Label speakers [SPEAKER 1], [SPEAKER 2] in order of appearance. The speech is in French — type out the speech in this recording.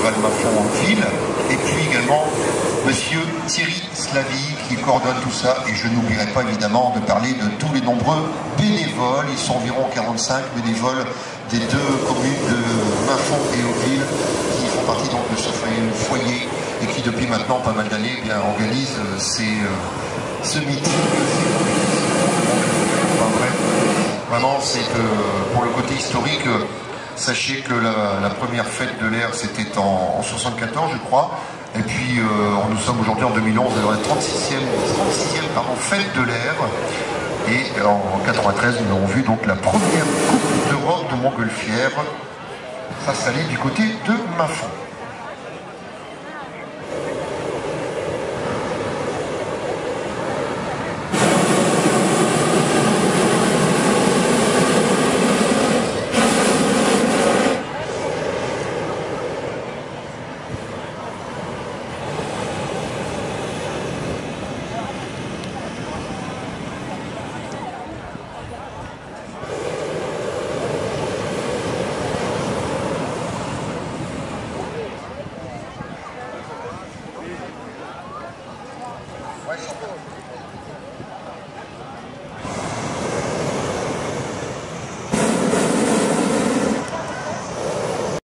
[SPEAKER 1] culturel Mafon-Ville, et puis également Monsieur Thierry Slavy qui coordonne tout ça, et je n'oublierai pas évidemment de parler de tous les nombreux bénévoles. Ils sont environ 45 bénévoles des deux communes de Mafon et Hauteville qui font partie donc de ce foyer et qui depuis maintenant pas mal d'années organisent ce meeting. Vraiment, c'est que pour le côté historique, sachez que la première fête de l'air, c'était en 74, je crois. Et puis, nous sommes aujourd'hui en 2011, alors la 36e fête de l'air. Et en 93, nous avons vu donc la première Coupe d'Europe de Montgolfière s'installer du côté de Mafon.